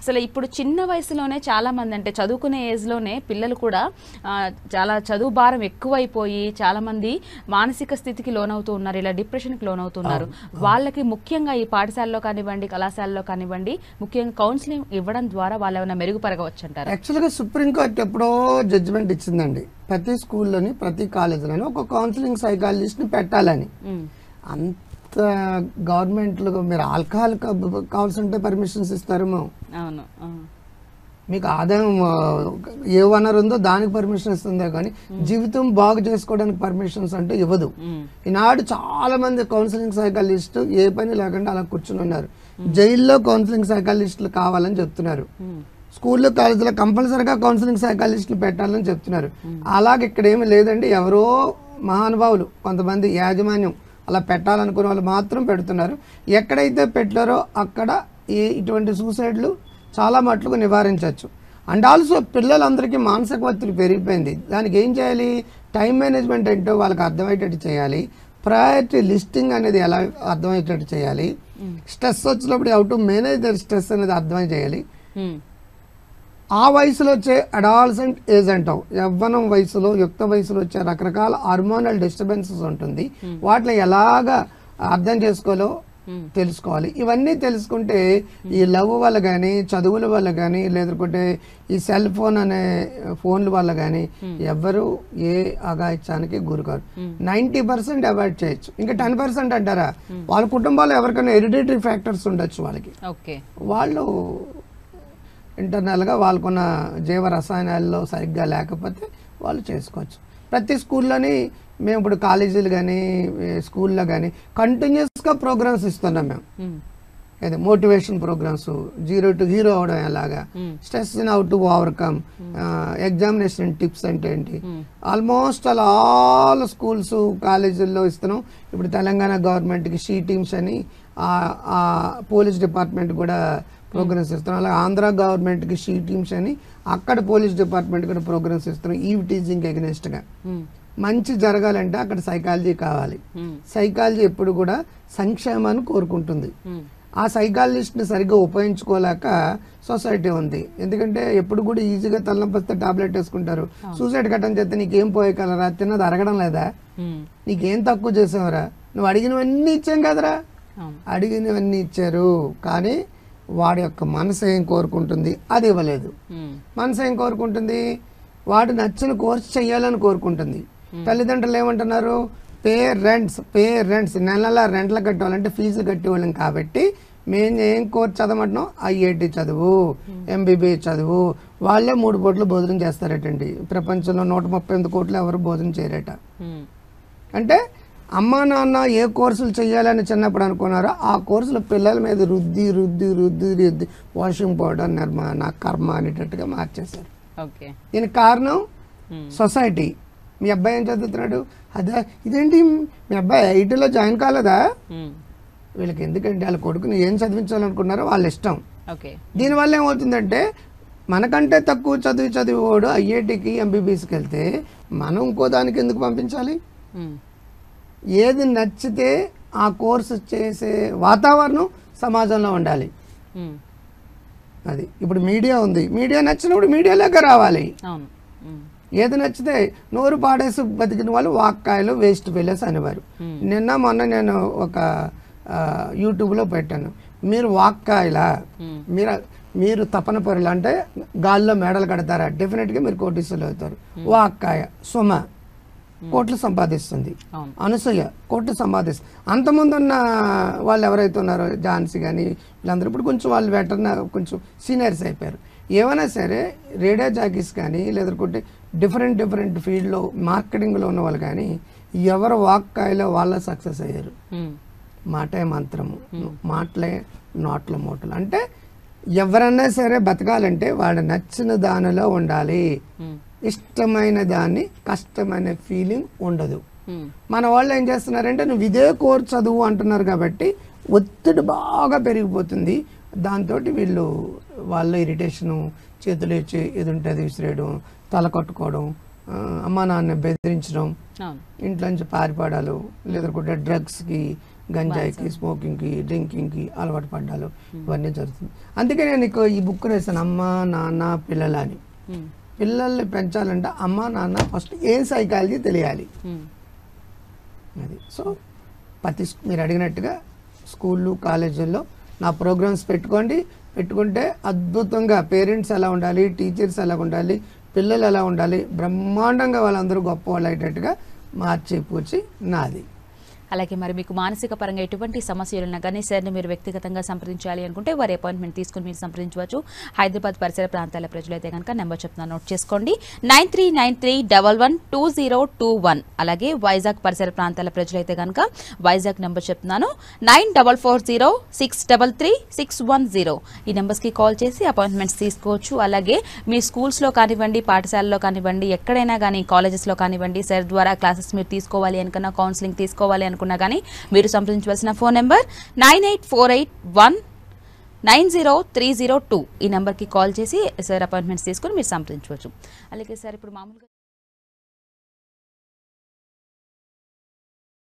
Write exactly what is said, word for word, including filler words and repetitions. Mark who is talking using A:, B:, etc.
A: అసలు ఇప్పుడు చిన్న వయసులోనే చాలా మంది అంటే చదువుకునే ఏజ్ లోనే పిల్లలు కూడా చాలా చదువు భారం ఎక్కువైపోయి చాలా మంది మానసిక స్థితికి లోనవుతూ ఉన్నారు, ఇలా డిప్రెషన్ కి లోనవుతున్నారు. వాళ్ళకి ముఖ్యంగా ఈ పాఠశాలలో కానివ్వండి, కళాశాలలో కానివ్వండి, ముఖ్యంగా కౌన్సిలింగ్ ఇవ్వడం ద్వారా వాళ్ళు ఏమైనా మెరుగుపరగవచ్చు అంటారు?
B: యాక్చువల్గా సుప్రీంకోర్టు ఎప్పుడో జడ్జిమెంట్ ఇచ్చిందండి, ప్రతి స్కూల్లోని ప్రతి కాలేజీలోని ఒక కౌన్సిలింగ్ సైకాలజిస్ట్ ని పెట్టాలని. అంత గవర్నమెంట్లో మీరు ఆల్కహాల్ కావాల్సింటే పర్మిషన్స్ ఇస్తారేమో, మీకు ఆదాయం ఏ వనరు ఉందో దానికి పర్మిషన్ ఇస్తుందే కానీ జీవితం బాగు చేసుకోవడానికి పర్మిషన్స్ అంటే ఇవ్వదు. ఈనాడు చాలా మంది కౌన్సిలింగ్ సైకాలజిస్ట్ ఏ పని లేకుండా అలా కూర్చుని ఉన్నారు. జైల్లో కౌన్సిలింగ్ సైకాలజిస్టులు కావాలని చెప్తున్నారు, స్కూల్లో కాలేజీలో కంపల్సరీగా కౌన్సిలింగ్ సైకాలజిస్టులు పెట్టాలని చెప్తున్నారు. అలాగే ఇక్కడ ఏమి లేదండి, ఎవరో మహానుభావులు కొంతమంది యాజమాన్యం అలా పెట్టాలనుకునే వాళ్ళు మాత్రం పెడుతున్నారు. ఎక్కడైతే పెట్టారో అక్కడ ఈ ఇటువంటి సూసైడ్లు చాలా మట్లుగా నివారించవచ్చు. అండ్ ఆల్సో పిల్లలందరికీ మానసిక ఒత్తిడి పెరిగిపోయింది, దానికి ఏం చేయాలి, టైం మేనేజ్మెంట్ ఏంటో వాళ్ళకి అర్థమయ్యేటట్టు చేయాలి, ప్రయారిటీ లిస్టింగ్ అనేది ఎలా అర్థమయ్యేటట్టు చేయాలి, స్ట్రెస్ వచ్చినప్పుడు how to manage the stress అనేది అర్థమై చేయాలి. ఆ వయసులో వచ్చే అడాలసెంట్ ఏజ్ అంటాం, యవ్వనం వయసులో యుక్త వయసులో వచ్చే రకరకాల హార్మోనల్ డిస్టర్బెన్సెస్ ఉంటుంది, వాటిని ఎలాగా అర్థం చేసుకోవాలో తెలుసుకోవాలి. ఇవన్నీ తెలుసుకుంటే ఈ లవ్ వల్ల కానీ, చదువుల వల్ల కానీ, లేదంటే ఈ సెల్ ఫోన్ అనే ఫోన్ల వల్ల కానీ ఎవరు ఏ అగాయిత్యానికి గురికారు. నైంటీ పర్సెంట్ అవాయిడ్ చేయొచ్చు. ఇంకా టెన్ పర్సెంట్ అంటారా, వాళ్ళ కుటుంబాల్లో ఎవరికైనా హెరిడిటరీ ఫ్యాక్టర్స్ ఉండొచ్చు, వాళ్ళకి వాళ్ళు ఇంటర్నల్గా వాళ్ళకున్న జీవ రసాయనాల్లో సరిగ్గా లేకపోతే వాళ్ళు చేసుకోవచ్చు. ప్రతి స్కూల్లోని మేము ఇప్పుడు కాలేజీలు కానీ స్కూల్లో కానీ కంటిన్యూస్గా ప్రోగ్రామ్స్ ఇస్తున్నాం మేము. అదే motivation programmes, zero to hero అవడం ఎలాగా, stress how to overcome, examination tips అంటే ఏంటి, ఆల్మోస్ట్ అలా ఆల్ స్కూల్స్ కాలేజీల్లో ఇస్తున్నాం. ఇప్పుడు తెలంగాణ గవర్నమెంట్కి షీ టీమ్స్ అని, పోలీస్ డిపార్ట్మెంట్ కూడా ప్రోగ్రామ్స్ ఇస్తున్నాం. అలాగే ఆంధ్ర గవర్నమెంట్కి షీ టీమ్స్ అని అక్కడ పోలీస్ డిపార్ట్మెంట్ కూడా ప్రోగ్రామ్స్ ఇస్తున్నాం. ఈవ్ టీచింగ్ ఎగ్నెస్ట్గా మంచి జరగాలంటే అక్కడ సైకాలజీ కావాలి. సైకాలజీ ఎప్పుడు కూడా సంక్షేమాన్ని కోరుకుంటుంది. ఆ సైకాలజిస్ట్ని సరిగ్గా ఉపయోగించుకోలేక సొసైటీ ఉంది. ఎందుకంటే ఎప్పుడు కూడా ఈజీగా తలనొప్పి వస్తే టాబ్లెట్ వేసుకుంటారు. సూసైడ్ కట్టని చేస్తే నీకేం పోయగలరా, తిన్నది అరగడం లేదా, నీకేం తక్కువ చేసావరా, నువ్వు అడిగినవన్నీ ఇచ్చాం కదరా, అడిగినవన్నీ ఇచ్చారు కానీ వాడి యొక్క మనసు ఏం కోరుకుంటుంది అది ఇవ్వలేదు. మనసు ఏం కోరుకుంటుంది, వాడు నచ్చిన కోర్సు చెయ్యాలని కోరుకుంటుంది. తల్లిదండ్రులు ఏమంటున్నారు, పే రెంట్స్ పే రెంట్స్ నెల రెంట్లు కట్టేవాళ్ళంటే ఫీజు కట్టేవాళ్ళం కాబట్టి మేము ఏం కోర్సు చదవమంటున్నాం, ఐఐటి చదువు, ఎంబీబీఎస్ చదువు. వాళ్ళే మూడు కోట్లు భోజనం చేస్తారటండి. ప్రపంచంలో నూట ముప్పై ఎనిమిది కోట్లు ఎవరు భోజనం చేయరట. అంటే అమ్మా నాన్న ఏ కోర్సులు చేయాలని చిన్నప్పుడు అనుకున్నారో ఆ కోర్సులు పిల్లల మీద రుద్ది రుద్ది రుద్ది రుద్ది వాషింగ్ పౌడర్ నిర్మాణ కర్మ అనేటట్టుగా మార్చేశారు. దీనికి కారణం సొసైటీ. మీ అబ్బాయి ఏం చదువుతున్నాడు, అదే ఇదేంటి మీ అబ్బాయి ఐటీలో జాయిన్ కాలేదా, వీళ్ళకి ఎందుకంటే వాళ్ళ కొడుకుని ఏం చదివించాలనుకున్నారో వాళ్ళ ఇష్టం. దీనివల్ల ఏమవుతుందంటే మనకంటే తక్కువ చదివి చదివేవాడు ఐఐటికి ఎంబీబీఎస్కి వెళ్తే మనం ఇంకో దానికి ఎందుకు పంపించాలి. ఏది నచ్చితే ఆ కోర్సు చేసే వాతావరణం సమాజంలో ఉండాలి. అది ఇప్పుడు మీడియా ఉంది, మీడియా నచ్చినప్పుడు మీడియాలోకి రావాలి. ఏది నచ్చితే నోరు పాడేసి బతికిన వాళ్ళు వాక్కాయలు వేస్ట్ ఫెలోస్ అనేవారు. నిన్న మొన్న నేను ఒక యూట్యూబ్లో పెట్టాను, మీరు వాక్కాయలా, మీరు మీరు తపన పొరలు అంటే గాల్లో మేడలు కడతారా, డెఫినెట్గా మీరు కోటీసులు అవుతారు. వాక్కాయ సుమ కోట్లు సంపాదిస్తుంది, అనసూయ కోట్లు సంపాదిస్తుంది. అంతకుముందు ఉన్న వాళ్ళు ఎవరైతే ఉన్నారో ఝాన్సీ కానీ వీళ్ళందరూ ఇప్పుడు కొంచెం వాళ్ళు వెటర్న కొంచెం సీనియర్స్ అయిపోయారు. ఏమైనా సరే రేడియో జాకీస్ కానీ లేదంటే డిఫరెంట్ డిఫరెంట్ ఫీల్డ్లో మార్కెటింగ్లో ఉన్న వాళ్ళు కానీ ఎవరు వాక్కాయలో వాళ్ళ సక్సెస్ అయ్యారు. మాటే మంత్రము, మాటలే నోట్ల మూటలు. అంటే ఎవరన్నా సరే బతకాలంటే వాడు నచ్చిన దానిలో ఉండాలి. ఇష్టమైన దాన్ని కష్టమైన ఫీలింగ్ ఉండదు. మన వాళ్ళు ఏం చేస్తున్నారంటే నువ్వు ఇదే కోర్సు చదువు అంటున్నారు కాబట్టి ఒత్తిడి బాగా పెరిగిపోతుంది. దాంతో వీళ్ళు వాళ్ళ ఇరిటేషను, చేతులు ఇచ్చి ఇది ఉంటుంది విసిరేయడం, తల కట్టుకోవడం, అమ్మా నాన్న బెదిరించడం, ఇంట్లో నుంచి పారిపడాలు, లేదంటే డ్రగ్స్కి గంజాయికి, స్మోకింగ్కి, డ్రింకింగ్కి అలవాటు పడ్డాలు ఇవన్నీ జరుగుతుంది. అందుకే నేను నీకు ఈ బుక్ రాశాను, అమ్మ నాన్న పిల్లలు అని. పిల్లల్ని పెంచాలంటే అమ్మ నాన్న ఫస్ట్ ఏం సైకాలజీ తెలియాలి. అది సో ప్రతి మీరు అడిగినట్టుగా స్కూళ్ళు కాలేజీల్లో నా ప్రోగ్రామ్స్ పెట్టుకోండి. పెట్టుకుంటే అద్భుతంగా పేరెంట్స్ ఎలా ఉండాలి, టీచర్స్ ఎలా ఉండాలి, పిల్లలు ఎలా ఉండాలి, బ్రహ్మాండంగా వాళ్ళందరూ గొప్ప వాళ్ళు అయ్యేటట్టుగా మార్చి పూచి నాది.
A: అలాగే మరి మీకు మానసిక పరంగా ఎటువంటి సమస్యలు ఉన్నా కానీ సార్ని మీరు వ్యక్తిగతంగా సంప్రదించాలి అనుకుంటే వారి అపాయింట్మెంట్ తీసుకుని మీరు సంప్రదించవచ్చు. హైదరాబాద్ పరిసర ప్రాంతాల ప్రజలైతే కనుక నెంబర్ చెప్తున్నా నోట్ చేసుకోండి, nine three nine three double one two zero two one. అలాగే వైజాగ్ పరిసర ప్రాంతాల ప్రజలైతే కనుక వైజాగ్ నెంబర్ చెప్తున్నాను, nine double four zero six double three six one zero. ఈ నెంబర్స్కి కాల్ చేసి అపాయింట్మెంట్స్ తీసుకోవచ్చు. అలాగే మీ స్కూల్స్లో కానివ్వండి, పాఠశాలలో కానివ్వండి, ఎక్కడైనా కానీ కాలేజెస్లో కానివ్వండి సార్ ద్వారా క్లాసెస్ మీరు తీసుకోవాలి అనుకున్నా, కౌన్సిలింగ్ తీసుకోవాలి అనుకున్నా కానీ మీరు సంప్రదించవలసిన phone number nine eight four eight one nine zero three zero two. ఈ నెంబర్కి కాల్ చేసి సార్ అపాయింట్మెంట్స్ తీసుకుని మీరు సంప్రదించవచ్చు. అలాగే సార్ ఇప్పుడు మామూలుగా